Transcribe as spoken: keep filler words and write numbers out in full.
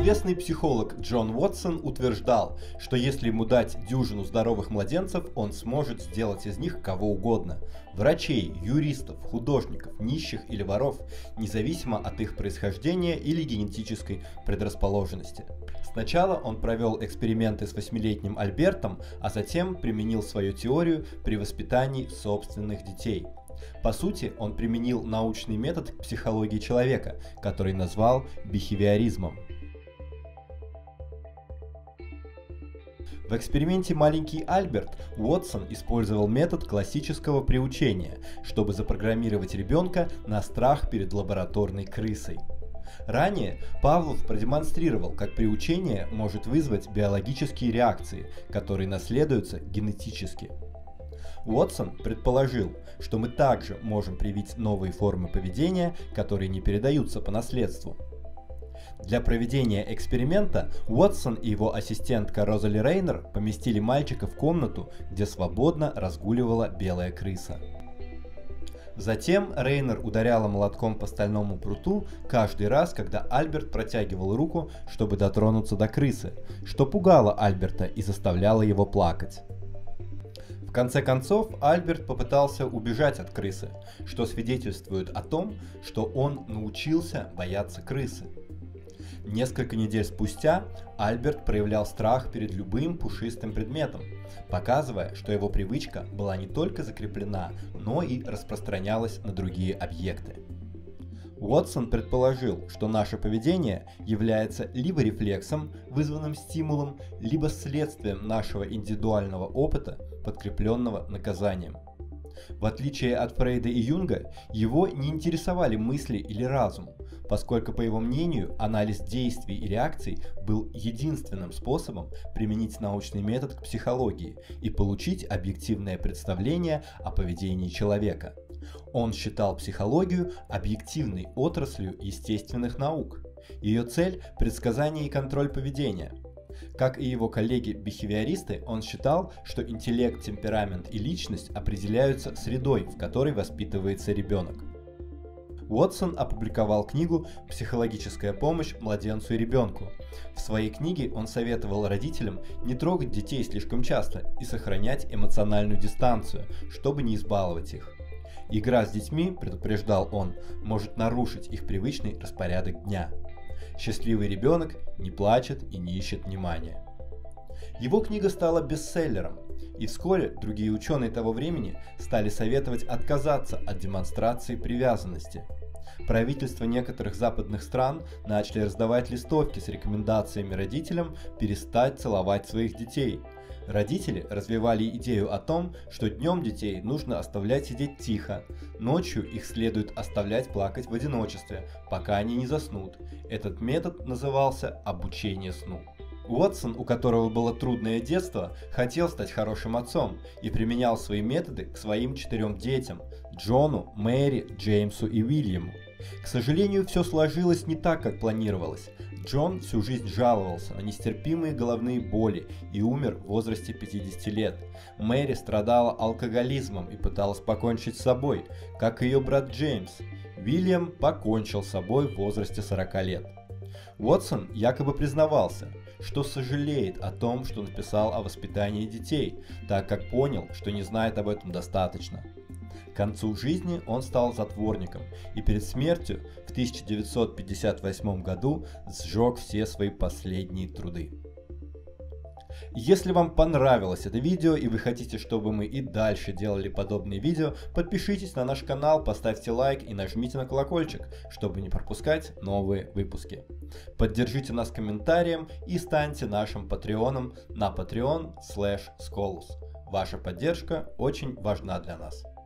Известный психолог Джон Уотсон утверждал, что если ему дать дюжину здоровых младенцев, он сможет сделать из них кого угодно – врачей, юристов, художников, нищих или воров, независимо от их происхождения или генетической предрасположенности. Сначала он провел эксперименты с восьмилетним Альбертом, а затем применил свою теорию при воспитании собственных детей. По сути, он применил научный метод к психологии человека, который назвал бихевиоризмом. В эксперименте «Маленький Альберт» Уотсон использовал метод классического приучения, чтобы запрограммировать ребенка на страх перед лабораторной крысой. Ранее Павлов продемонстрировал, как приучение может вызвать биологические реакции, которые наследуются генетически. Уотсон предположил, что мы также можем привить новые формы поведения, которые не передаются по наследству. Для проведения эксперимента Уотсон и его ассистентка Розали Рейнер поместили мальчика в комнату, где свободно разгуливала белая крыса. Затем Рейнер ударяла молотком по стальному пруту каждый раз, когда Альберт протягивал руку, чтобы дотронуться до крысы, что пугало Альберта и заставляло его плакать. В конце концов, Альберт попытался убежать от крысы, что свидетельствует о том, что он научился бояться крысы. Несколько недель спустя Альберт проявлял страх перед любым пушистым предметом, показывая, что его привычка была не только закреплена, но и распространялась на другие объекты. Уотсон предположил, что наше поведение является либо рефлексом, вызванным стимулом, либо следствием нашего индивидуального опыта, подкрепленного наказанием. В отличие от Фрейда и Юнга, его не интересовали мысли или разум, поскольку, по его мнению, анализ действий и реакций был единственным способом применить научный метод к психологии и получить объективное представление о поведении человека. Он считал психологию объективной отраслью естественных наук. Ее цель – предсказание и контроль поведения. Как и его коллеги-бихевиористы, он считал, что интеллект, темперамент и личность определяются средой, в которой воспитывается ребенок. Уотсон опубликовал книгу «Психологическая помощь младенцу и ребенку». В своей книге он советовал родителям не трогать детей слишком часто и сохранять эмоциональную дистанцию, чтобы не избаловать их. Игра с детьми, предупреждал он, может нарушить их привычный распорядок дня. Счастливый ребенок не плачет и не ищет внимания. Его книга стала бестселлером, и вскоре другие ученые того времени стали советовать отказаться от демонстрации привязанности. Правительства некоторых западных стран начали раздавать листовки с рекомендациями родителям перестать целовать своих детей. Родители развивали идею о том, что днем детей нужно оставлять сидеть тихо, ночью их следует оставлять плакать в одиночестве, пока они не заснут. Этот метод назывался обучение сну. Уотсон, у которого было трудное детство, хотел стать хорошим отцом и применял свои методы к своим четырем детям – Джону, Мэри, Джеймсу и Уильяму. К сожалению, все сложилось не так, как планировалось. Джон всю жизнь жаловался на нестерпимые головные боли и умер в возрасте пятидесяти лет. Мэри страдала алкоголизмом и пыталась покончить с собой, как и ее брат Джеймс. Уильям покончил с собой в возрасте сорока лет. Уотсон якобы признавался, что сожалеет о том, что написал о воспитании детей, так как понял, что не знает об этом достаточно. К концу жизни он стал затворником и перед смертью в тысяча девятьсот пятьдесят восьмом году сжег все свои последние труды. Если вам понравилось это видео и вы хотите, чтобы мы и дальше делали подобные видео, подпишитесь на наш канал, поставьте лайк и нажмите на колокольчик, чтобы не пропускать новые выпуски. Поддержите нас комментарием и станьте нашим патреоном на patreon слэш сколус. Ваша поддержка очень важна для нас.